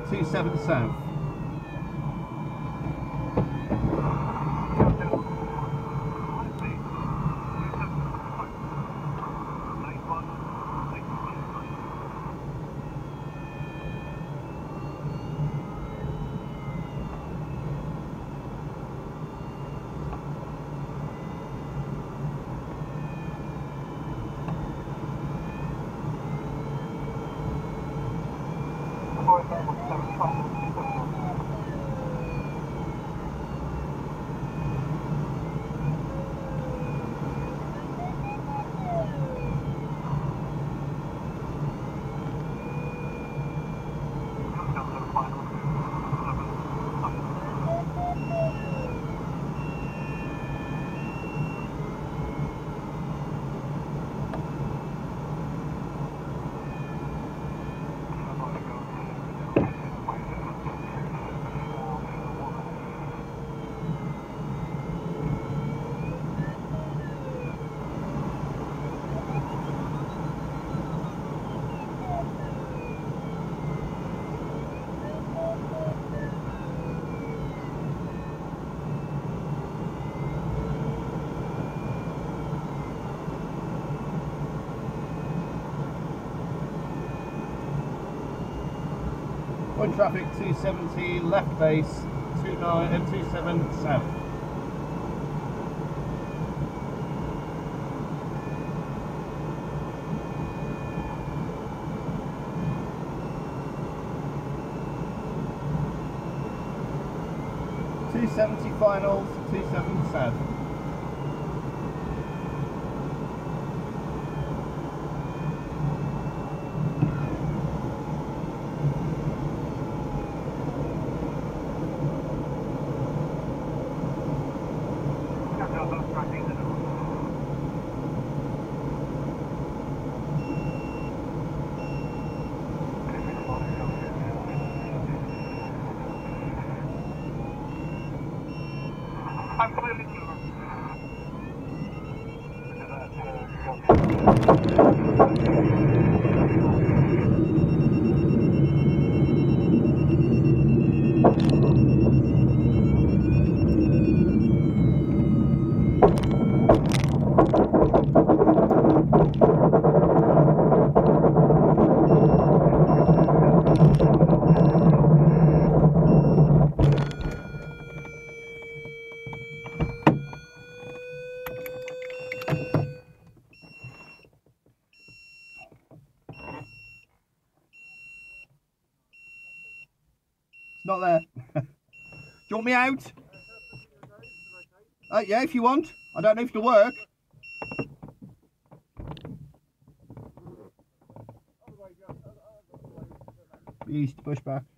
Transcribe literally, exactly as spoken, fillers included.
two seven south. Aboyne traffic two seventy left base, two nine and two seven south. two seventy finals, two seven south. I'm clearly clear. Not there. Do you want me out? Uh, yeah, if you want. I don't know if it'll work. East, push back.